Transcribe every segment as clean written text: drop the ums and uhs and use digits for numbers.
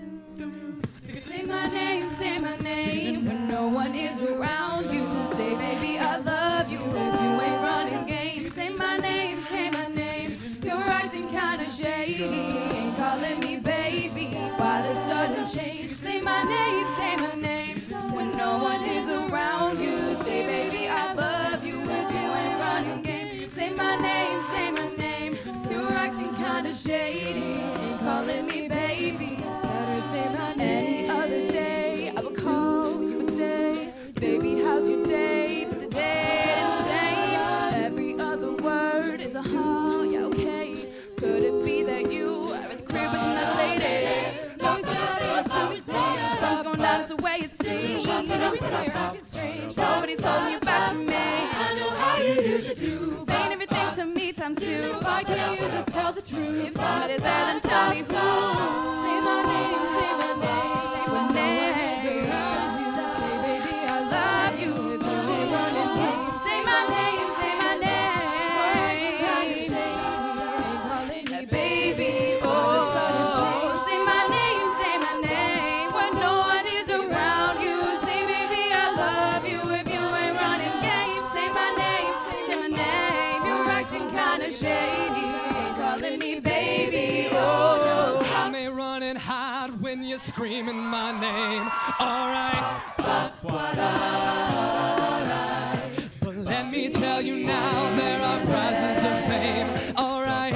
Say my name when no one is around you. Say, baby, I love you if you ain't running game. Say my name, you're acting kinda shady. Ain't calling me baby, why the sudden change? Say my name when no one is around you. Say, baby, I love you if you ain't running game. Say my name, you're acting kinda shady. Ain't calling me baby, better say my name. Any other day I would call, you would say, baby, how's your day? But today it ain't the same. Every other word is a huh, yeah, okay. Could it be that you are at the crib with another lady? No, it's not even the sun's going down, it's the way it seems. You're acting strange, nobody's holding you back from me. I know how you usually do, saying everything to me times two. Why can't you just tell the truth? If somebody's there, then tell me who. Say my name, say my name, say my name. Say, baby, I love you. Say my name, say my name. Calling me baby, oh. Say my name when no one is around you. Say, baby, I love you if you ain't running game. Say my name, you're acting kinda shady. Calling me baby, oh. I may running hard when you're screaming my name. Alright, but let me tell you now, there are prizes to fame. Alright,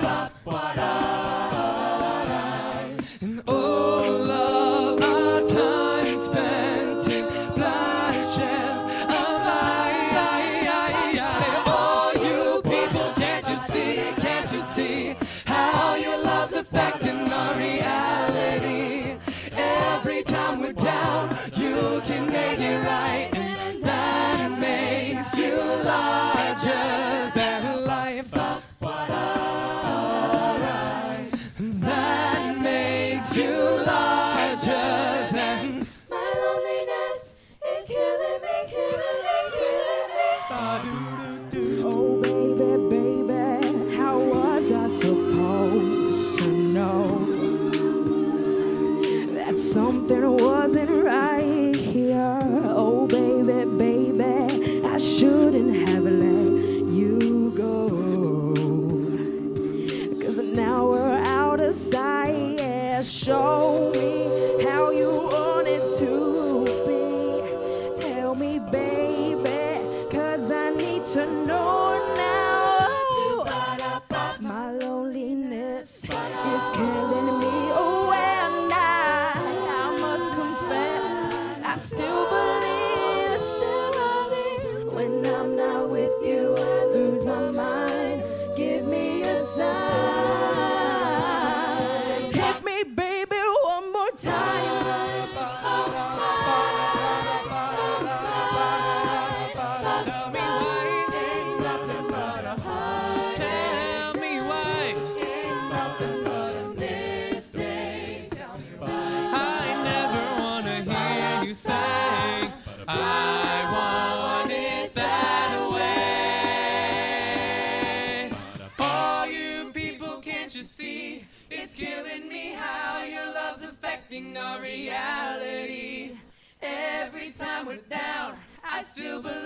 and oh love, our time spent in flashes of light. Oh you people, can't you see how your love's affecting our reality? Every time we're down, you can make it right, and that makes you larger than life. That makes you larger than. My loneliness is killing me, killing me. Oh baby, baby, how was I supposed to know that something wasn't right here? Oh baby, baby, I shouldn't have let you go, 'cause now we're out of sight. Yeah, show me how you want it to be. Tell me, baby, 'cause I need to know now. My loneliness is killing me. Oh, and I must confess, I still believe when I'm not with you, I lose my mind. Give me a sign. Hit me, baby, one more time. Tell me why ain't nothing but a heart. Tell me why ain't nothing but a mistake. Tell me why I never wanna hear you say I want it that way. Oh, you people, can't you see? It's killing me how your love's affecting our reality. Every time we're down, I still believe